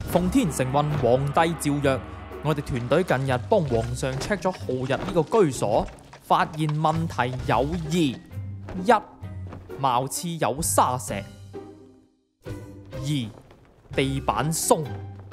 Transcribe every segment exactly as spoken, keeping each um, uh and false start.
奉天承運，皇帝詔曰：我哋團隊近日幫皇上 check 咗浩日呢個居所，發現問題有二：一、貌似有沙石；二、地板鬆。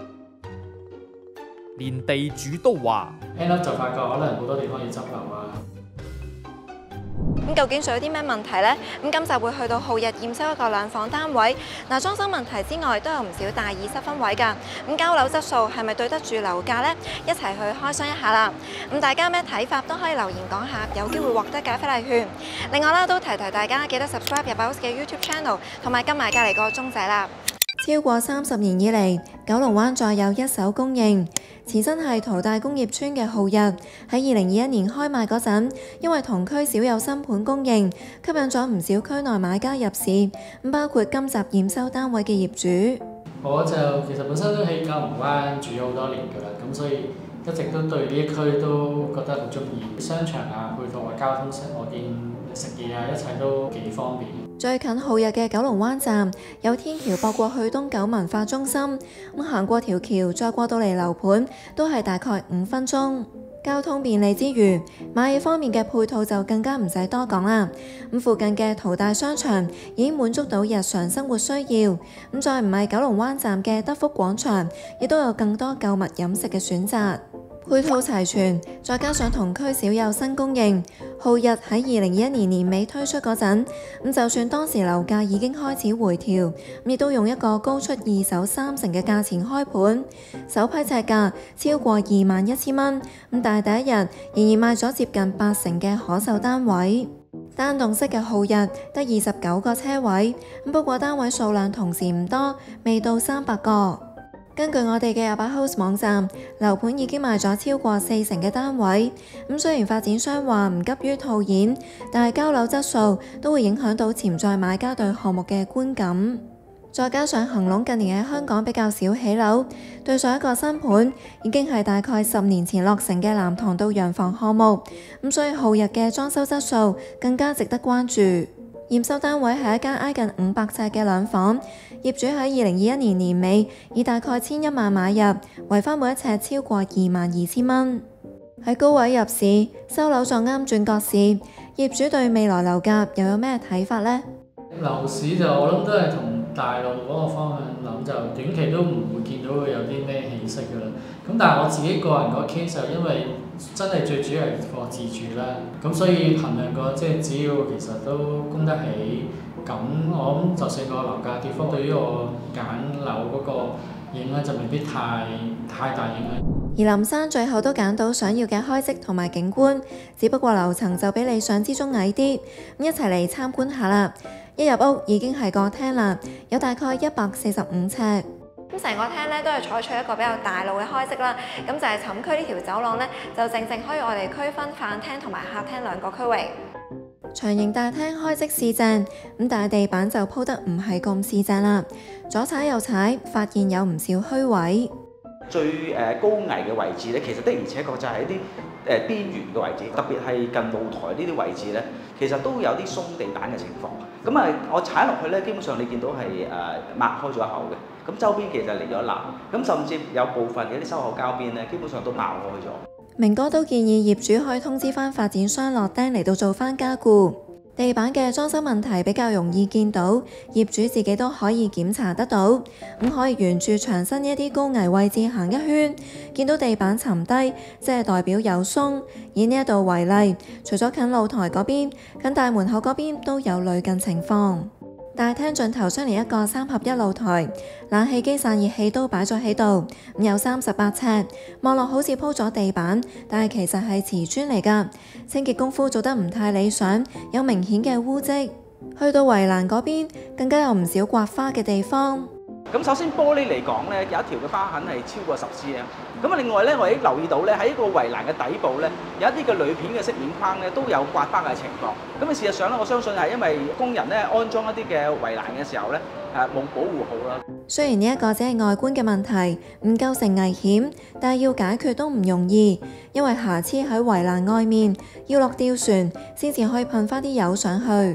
連地主都話： end up 就發覺可能好多地方要執漏啊。 咁究竟仲有啲咩問題呢？咁今集會去到浩日驗收一個兩房單位。嗱，裝修問題之外，都有唔少大二失分位㗎。咁交樓質素係咪對得住樓價呢？一齊去開箱一下啦。咁大家有咩睇法都可以留言講下，有機會獲得嘅非禮券。另外啦，都提提大家記得 subscribe 入寶嘅 YouTube channel， 同埋跟埋隔離個鐘仔啦。超過三十年以嚟，九龍灣再有一手供應。前身係淘大工業村嘅浩日，喺二零二一年開賣嗰陣，因為同區少有新盤供應，吸引咗唔少區內買家入市，咁包括今集驗收單位嘅業主。 我就其實本身都喺九龍灣住咗好多年㗎啦，咁所以一直都對呢一區都覺得好中意。商場啊、配套啊、交通，我見食嘢啊，一切都幾方便。 最近浩日嘅九龍灣站有天橋駁過去東九文化中心，咁行過條橋再過到嚟樓盤都係大概五分鐘。交通便利之餘，買嘢方面嘅配套就更加唔使多講啦。咁附近嘅淘大商場已經滿足到日常生活需要，咁再唔係九龍灣站嘅德福廣場，亦都有更多購物飲食嘅選擇。配套齊全，再加上同區少有新供應，浩日喺二零二一年年尾推出嗰陣，咁就算當時樓價已經開始回調，亦都用一個高出二手三成嘅價錢開盤，首批尺價超過二萬一千蚊，咁但係第一日仍然賣咗接近八成嘅可售單位。單棟式嘅浩日得二十九個車位，不過單位數量同時唔多，未到三百個。根據我哋嘅阿爸 House 網站，樓盤已經賣咗超過四成嘅單位。咁雖然發展商話唔急於套現，但係交樓質素都會影響到潛在買家對項目嘅觀感。再加上恒隆近年喺香港比較少起樓，對上一個新盤已經係大概十年前落成嘅藍塘道洋房項目，咁所以浩日嘅裝修質素更加值得關注。驗收單位係一間挨近五百尺嘅兩房，業主喺二零二一年年尾以大概千一萬買入，圍返每一尺超過二萬二千蚊。喺高位入市，收樓撞啱轉角市，業主對未來樓價又有咩睇法呢？ 樓市就我諗都係同大陸嗰個方向諗，就短期都唔會見到佢有啲咩起色㗎啦。咁但係我自己個人個 case 就因為真係最主要係個自住啦，咁所以衡量過即係只要其實都供得起，咁我諗就算個樓價跌幅對於我揀樓嗰個影響就未必太太大影響。 而林生最後都揀到想要嘅開式同埋景觀，只不過樓層就比理想之中矮啲。咁一齊嚟參觀下啦！一入屋已經係個廳啦，有大概一百四十五尺。咁成個廳咧都係採取一個比較大路嘅開式啦。咁就係寢區呢條走廊咧，就正正可以我哋區分飯廳同埋客廳兩個區域。長形大廳開式試正，咁但係地板就鋪得唔係咁試正啦，左踩右踩，發現有唔少虛位。 最誒高危嘅位置咧，其實的而且確就係一啲誒邊緣嘅位置，特別係近露台呢啲位置咧，其實都有啲鬆地板嘅情況。咁啊，我踩落去咧，基本上你見到係誒擘開咗一口嘅，咁周邊其實嚟咗罅，咁甚至有部分嘅啲收口膠邊咧，基本上都爆開咗。 明哥都建議業主可以通知翻發展商落釘嚟到做翻加固。地板嘅裝修問題比較容易見到，業主自己都可以檢查得到。咁可以沿住牆身一啲高危位置行一圈，見到地板沉低，即係代表有鬆。以呢一度為例，除咗近露台嗰邊，近大門口嗰邊都有類近情況。大廳盡頭相連一個三合一露台，冷氣機散熱器都擺咗喺度，咁有三十八尺，望落好似鋪咗地板，但係其實係瓷磚嚟㗎。清潔功夫做得唔太理想，有明顯嘅污跡。去到圍欄嗰邊，更加有唔少刮花嘅地方。 咁首先玻璃嚟講咧，有一條嘅疤痕係超過十 cm。咁啊，另外咧，我亦留意到咧，喺個圍欄嘅底部咧，有一啲嘅鋁片嘅飾面框咧，都有刮花嘅情況。咁啊，事實上咧，我相信係因為工人咧安裝一啲嘅圍欄嘅時候咧，誒冇保護好啦。 雖然呢一個只係外觀嘅問題，唔構成危險，但係要解決都唔容易，因為瑕疵喺圍欄外面，要落吊船先至可以噴翻啲油上去。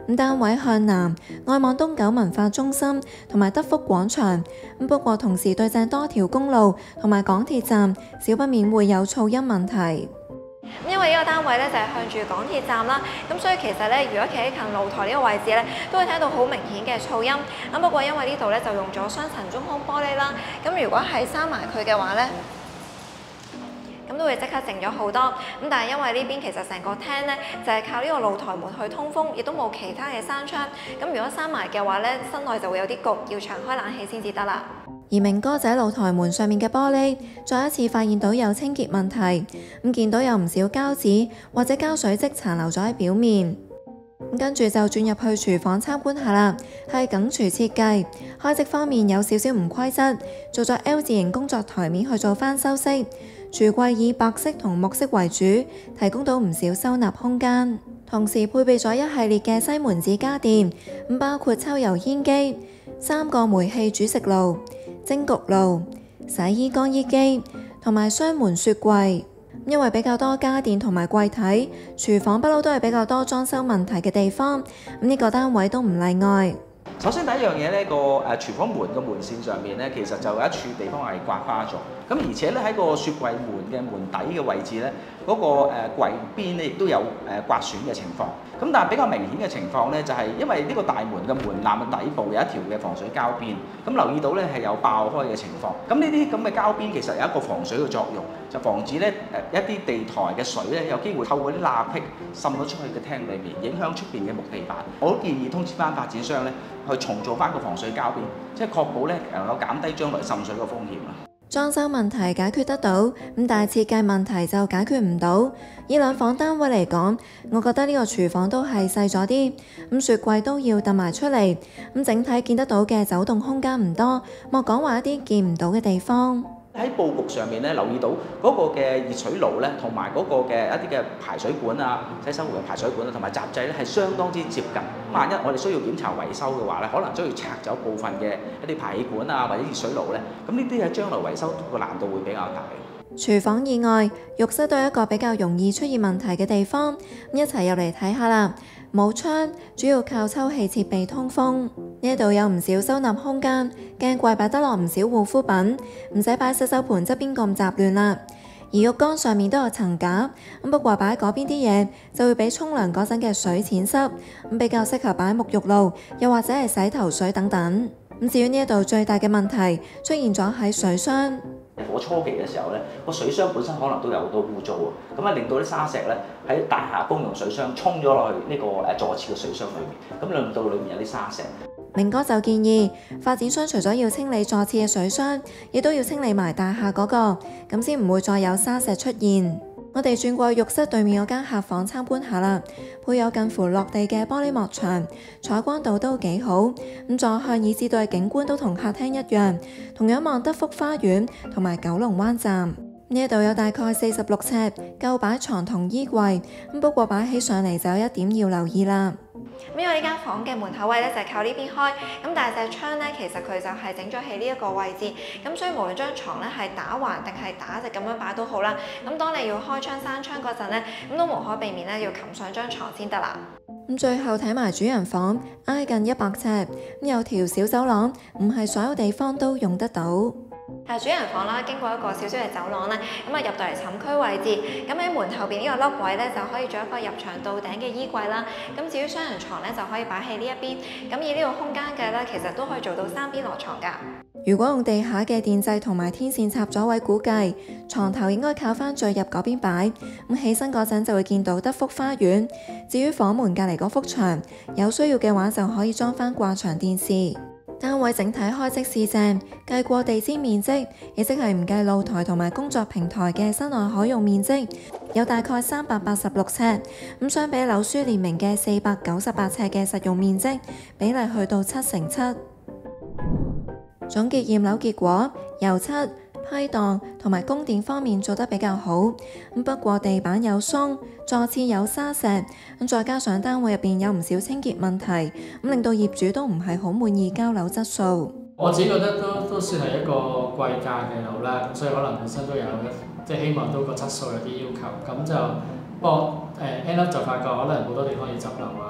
咁單位向南，外望東九文化中心同埋德福廣場。咁不過同時對正多條公路同埋港鐵站，少不免會有噪音問題。因為呢個單位咧就係向住港鐵站啦，咁所以其實咧，如果企喺近露台呢個位置咧，都會聽到好明顯嘅噪音。咁不過因為呢度咧就用咗雙層中空玻璃啦，咁如果係閂埋佢嘅話咧，咁都會即刻靜咗好多。咁但係因為呢邊其實成個廳咧就係靠呢個露台門去通風，亦都冇其他嘅閂窗。咁如果閂埋嘅話咧，室內就會有啲焗，要長開冷氣先至得啦。而明哥仔露台門上面嘅玻璃，再一次發現到有清潔問題，咁見到有唔少膠紙或者膠水漬殘留咗喺表面。咁跟住就轉入去廚房參觀下啦，係梗廚設計，開漬方面有少少唔規則，做咗 L 字形工作台面去做翻修飾。櫥櫃以白色同木色為主，提供到唔少收納空間，同時配備咗一系列嘅西門子家電，咁包括抽油煙機、三個煤氣煮食爐、蒸焗爐、洗衣乾衣機同埋雙門雪櫃。因為比較多家電同埋櫃體，廚房不嬲都係比較多裝修問題嘅地方，咁、這、呢個單位都唔例外。 首先第一樣嘢呢個誒廚房門嘅門線上面咧，其實就有一處地方係刮花咗。咁而且咧喺個雪櫃門嘅門底嘅位置咧，嗰、那個誒櫃邊咧亦都有誒刮損嘅情況。咁但係比較明顯嘅情況咧，就係因為呢個大門嘅門檻嘅底部有一條嘅防水膠邊，咁留意到咧係有爆開嘅情況。咁呢啲咁嘅膠邊其實有一個防水嘅作用，就防止咧誒一啲地台嘅水咧有機會透過啲罅隙滲咗出去嘅廳裏面，影響出邊嘅木地板。我都建議通知翻發展商咧，去重做翻個防水膠邊，即係確保咧能夠減低將來滲水嘅風險啦。 裝修問題解決得到，咁但係設計問題就解決唔到。以兩房單位嚟講，我覺得呢個廚房都係細咗啲，咁雪櫃都要揼埋出嚟，咁整體見得到嘅走動空間唔多，莫講話一啲見唔到嘅地方。 喺佈局上面咧，留意到嗰個嘅熱水爐咧，同埋嗰個嘅一啲嘅排水管啊、洗手壺嘅排水管啊，同埋閘掣咧，係相當之接近。萬一我哋需要檢查維修嘅話咧，可能需要拆走部分嘅一啲排氣管啊，或者熱水爐咧，咁呢啲喺將來維修個難度會比較大。 廚房以外，浴室都係一個比較容易出現問題嘅地方，一齊入嚟睇下啦。冇窗，主要靠抽氣設備通風。呢度有唔少收納空間，鏡櫃擺得落唔少護膚品，唔使擺洗手盤側邊咁雜亂啦。而浴缸上面都有層架，咁不過擺喺嗰邊啲嘢就會俾沖涼嗰陣嘅水淺濕，咁比較適合擺沐浴露，又或者係洗頭水等等。咁至於呢一度最大嘅問題出現咗喺水箱。 火初期嘅時候咧，個水箱本身可能都有好多污糟喎，咁啊令到啲沙石咧喺大廈公用水箱沖咗落去呢個誒座廁嘅水箱裏面，咁令到裏面有啲沙石。 明哥就建議發展商除咗要清理座廁嘅水箱，亦都要清理埋大廈嗰個，咁先唔會再有沙石出現。我哋轉過去浴室對面嗰間客房參觀下啦，配有近乎落地嘅玻璃幕牆，採光度都幾好。咁坐向以至對景觀都同客廳一樣，同樣望德福花園同埋九龍灣站。呢度有大概四十六尺，夠擺床同衣櫃。咁不過擺起上嚟就有一點要留意啦。因為呢間房嘅門口位咧就係靠呢邊開，咁但係隻窗咧其實佢就係整咗喺呢一個位置，咁所以無論張床咧係打橫定係打直咁樣擺都好啦。咁當你要開窗閂窗嗰陣咧，咁都無可避免咧要擒上張床先得啦。咁最後睇埋主人房，挨近一百尺，咁有條小走廊，唔係所有地方都用得到。係主人房啦，經過一個小小嘅走廊咧，咁啊入到嚟寢區位置，咁喺門後邊呢個凹位咧就可以做一個入牆到頂嘅衣櫃啦。咁至於雙人床咧就可以擺喺呢一邊，咁以呢個空間計咧，其實都可以做到三邊落床㗎。如果用地下嘅電掣同埋天線插咗位估計，床頭應該靠翻最入嗰邊擺，咁起身嗰陣就會見到德福花園。至於房門隔離嗰幅牆，有需要嘅話就可以裝翻掛牆電視。單位整體開則市正，計過地氈面積，亦即係唔計露台同埋工作平台嘅室內可用面積，有大概三百八十六尺。咁相比樓書列明嘅四百九十八尺嘅實用面積，比例去到七成七。總結驗樓結果，油漆、批盪同埋供電方面做得比較好，咁不過地板有鬆，座廁有沙石，咁再加上單位入邊有唔少清潔問題，咁令到業主都唔係好滿意交樓質素。 我自己覺得都都算係一個貴價嘅樓啦，咁所以可能本身都有一即係希望都個質素有啲要求，咁就不過誒 end up 就發覺可能好多地方要執樓啊，例如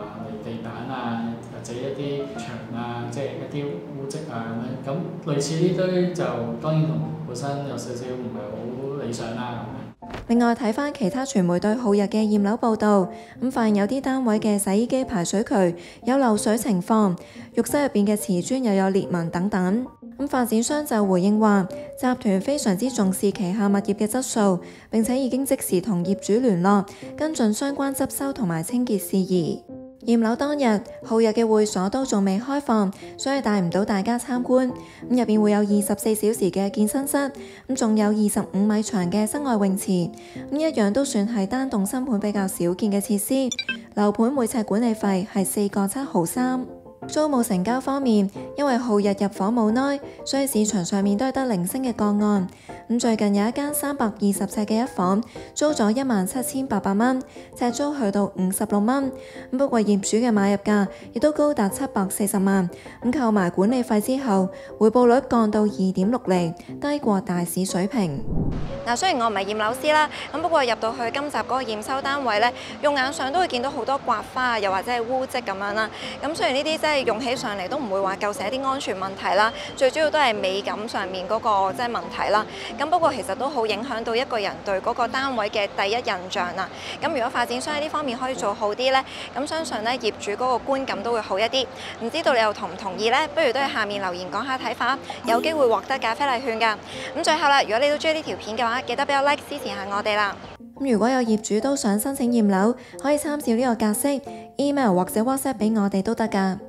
地板啊，或者一啲牆啊，即係一啲污跡啊咁樣。咁類似呢堆就當然同本身有少少唔係好理想啦咁樣。 另外睇返其他傳媒對浩日嘅驗樓報導，咁發現有啲單位嘅洗衣機排水渠有漏水情況，浴室入邊嘅瓷磚又有裂紋等等。咁發展商就回應話，集團非常之重視旗下物業嘅質素，並且已經即時同業主聯絡，跟進相關執修同埋清潔事宜。驗樓當日，浩日嘅會所都仲未開放，所以帶唔到大家參觀。咁入邊會有二十四小時嘅健身室，咁仲有二十五米長嘅室外泳池，咁一樣都算係單棟新盤比較少見嘅設施。樓盤每尺管理費係四個七毫三。租務成交方面，因為浩日入伙冇耐，所以市場上面都係得零星嘅個案。咁最近有一間三百二十尺嘅一房，租咗一萬七千八百蚊，尺租去到五十六蚊。咁不過業主嘅買入價亦都高達七百四十萬，咁扣埋管理費之後，回報率降到二點六厘，低過大市水平。 嗱，雖然我唔係驗樓師啦，咁不過入到去今集嗰個驗收單位呢，用眼上都會見到好多刮花，又或者係污跡咁樣啦。咁雖然呢啲即係用起上嚟都唔會話構成一啲安全問題啦，最主要都係美感上面嗰個即係問題啦。咁不過其實都好影響到一個人對嗰個單位嘅第一印象啦。咁如果發展商喺呢方面可以做好啲呢，咁相信呢業主嗰個觀感都會好一啲。唔知道你又同唔同意呢？不如都喺下面留言講下睇法，有機會獲得咖啡禮券㗎。咁最後啦，如果你都中意呢條片嘅話，記得俾個 like 支持下我哋啦。 咁如果有業主都想申請驗樓，可以參照呢個格式 email 或者 WhatsApp 俾我哋都得㗎。